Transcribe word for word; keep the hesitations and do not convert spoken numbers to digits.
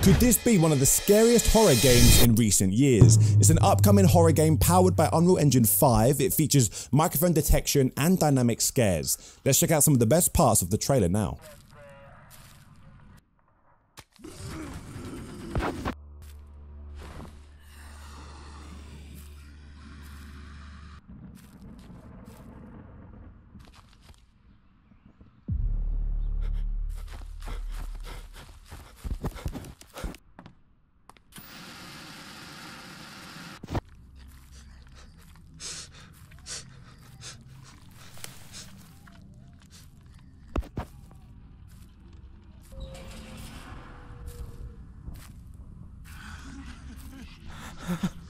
Could this be one of the scariest horror games in recent years? It's an upcoming horror game powered by Unreal Engine five. It features microphone detection and dynamic scares. Let's check out some of the best parts of the trailer now. Ha ha.